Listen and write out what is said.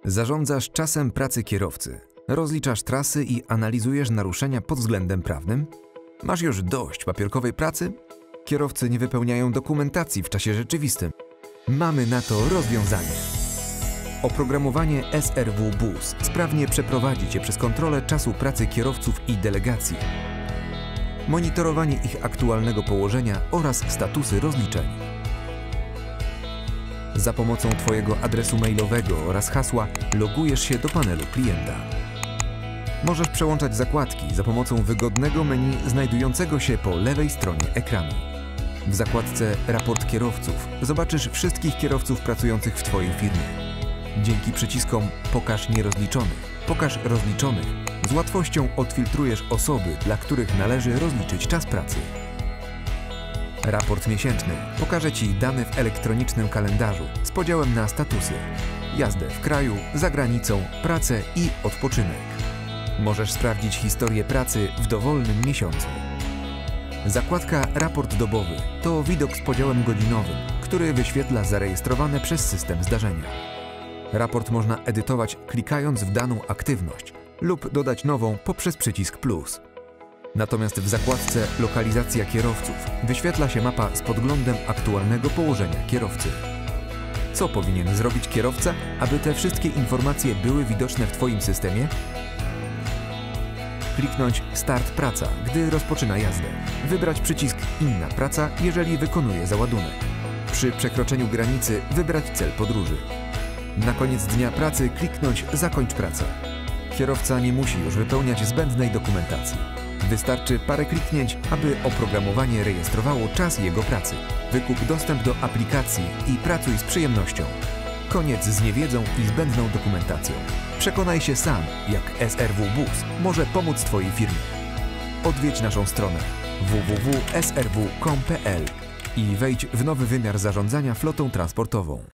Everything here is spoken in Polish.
Zarządzasz czasem pracy kierowcy, rozliczasz trasy i analizujesz naruszenia pod względem prawnym? Masz już dość papierkowej pracy? Kierowcy nie wypełniają dokumentacji w czasie rzeczywistym. Mamy na to rozwiązanie. Oprogramowanie SRW Bus sprawnie przeprowadzi Cię przez kontrolę czasu pracy kierowców i delegacji, monitorowanie ich aktualnego położenia oraz statusy rozliczeń. Za pomocą Twojego adresu mailowego oraz hasła logujesz się do panelu klienta. Możesz przełączać zakładki za pomocą wygodnego menu znajdującego się po lewej stronie ekranu. W zakładce Raport kierowców zobaczysz wszystkich kierowców pracujących w Twojej firmie. Dzięki przyciskom Pokaż nierozliczonych, Pokaż rozliczonych z łatwością odfiltrujesz osoby, dla których należy rozliczyć czas pracy. Raport miesięczny pokaże Ci dane w elektronicznym kalendarzu z podziałem na statusy: jazdę w kraju, za granicą, pracę i odpoczynek. Możesz sprawdzić historię pracy w dowolnym miesiącu. Zakładka Raport dobowy to widok z podziałem godzinowym, który wyświetla zarejestrowane przez system zdarzenia. Raport można edytować klikając w daną aktywność lub dodać nową poprzez przycisk plus. Natomiast w zakładce Lokalizacja kierowców wyświetla się mapa z podglądem aktualnego położenia kierowcy. Co powinien zrobić kierowca, aby te wszystkie informacje były widoczne w Twoim systemie? Kliknąć Start praca, gdy rozpoczyna jazdę. Wybrać przycisk Inna praca, jeżeli wykonuje załadunek. Przy przekroczeniu granicy wybrać cel podróży. Na koniec dnia pracy kliknąć Zakończ pracę. Kierowca nie musi już wypełniać zbędnej dokumentacji. Wystarczy parę kliknięć, aby oprogramowanie rejestrowało czas jego pracy. Wykup dostęp do aplikacji i pracuj z przyjemnością. Koniec z niewiedzą i zbędną dokumentacją. Przekonaj się sam, jak SRW Bus może pomóc Twojej firmie. Odwiedź naszą stronę www.srw.com.pl i wejdź w nowy wymiar zarządzania flotą transportową.